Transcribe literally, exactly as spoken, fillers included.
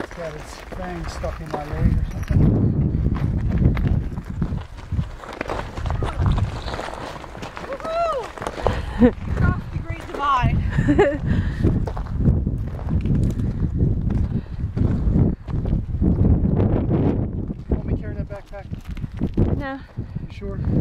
It's got its fang stuck in my leg or something. Woohoo! Across the Great Divide. You want me to carry that backpack? No. You sure?